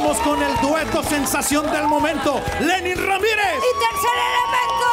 vamos con el dueto sensación del momento, Lenny Ramírez y Tercer Elemento.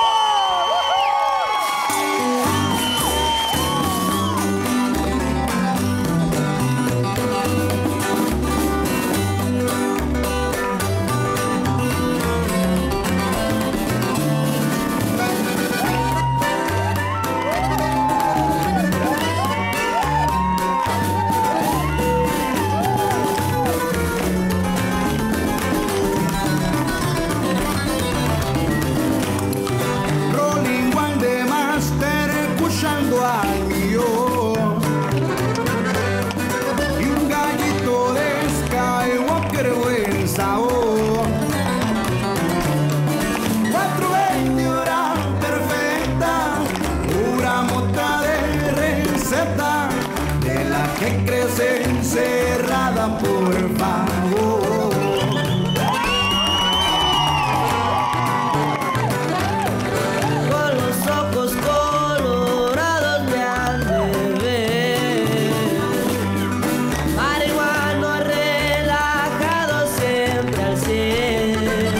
Que crece encerrada, por favor. Con los ojos colorados me han de ver, marihuano relajado siempre al 100,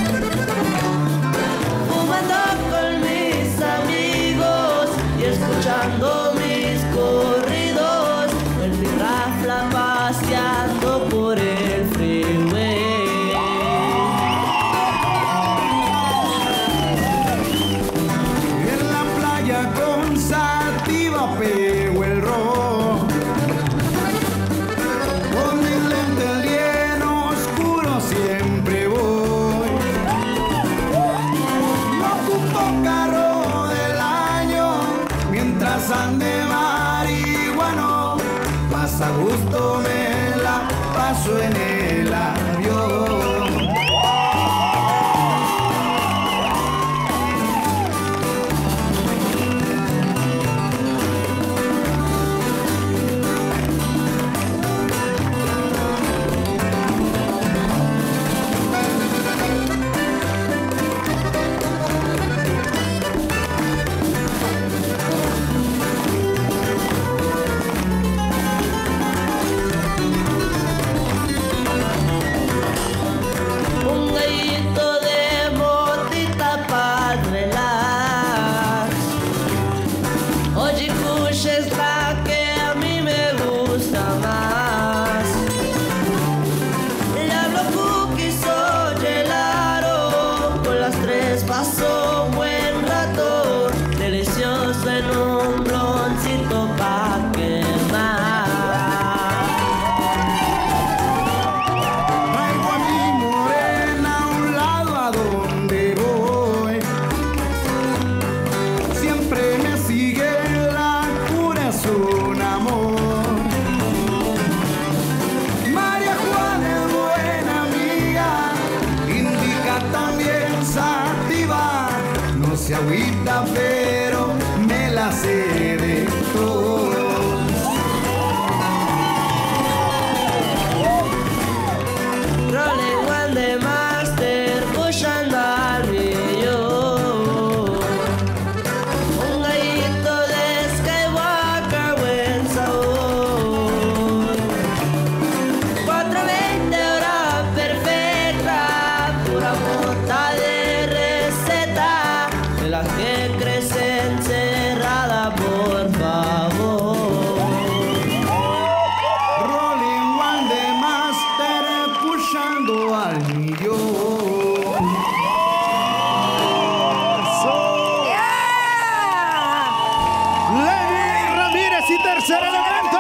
fumando con mis amigos y escuchando mis corridos, rafla paseando por el freeway. En la playa con sativa pego el rock, con mis lentes bien oscuros siempre voy. No ocupo carro del año mientras ande marihuano. A gusto me la paso en el avión. Pasó un buen rato, delicioso en un bloncito pa' quemar. Traigo a mi morena a un lado a donde voy. Siempre me sigue la cura, es un amor. María Juana es buena amiga, indica también sativa. No se agüita, pero me la sé de todo. Rolling one de master, pushando al millón. Un gallito de Skywalker, buen sabor. 420 hora perfecta, pura mota de receta, de las que crece encerrada, por favor. Rolling one de master, pushando al millón. Lenny Ramírez y Tercer Elemento.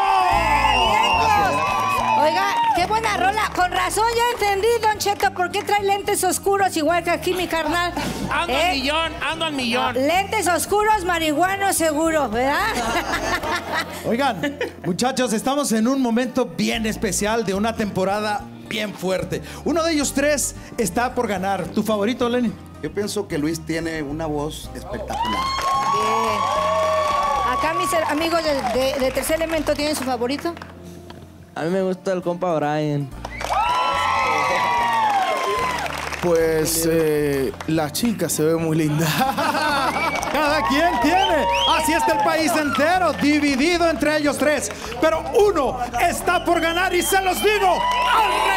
Oiga, qué buena rola. Con razón ya entendí, Don Cheto, por qué trae lentes oscuros igual que aquí mi carnal. Ando al millón. Lentes oscuros, marihuano seguro, ¿verdad? Oigan, muchachos, estamos en un momento bien especial de una temporada bien fuerte. Uno de ellos tres está por ganar. ¿Tu favorito, Lenny? Yo pienso que Luis tiene una voz espectacular. Bien. Acá mis amigos de Tercer Elemento tienen su favorito. A mí me gusta el compa Brian. Pues la chica se ve muy linda. Cada quien tiene. Así está el país entero, dividido entre ellos tres. Pero uno está por ganar y se los digo al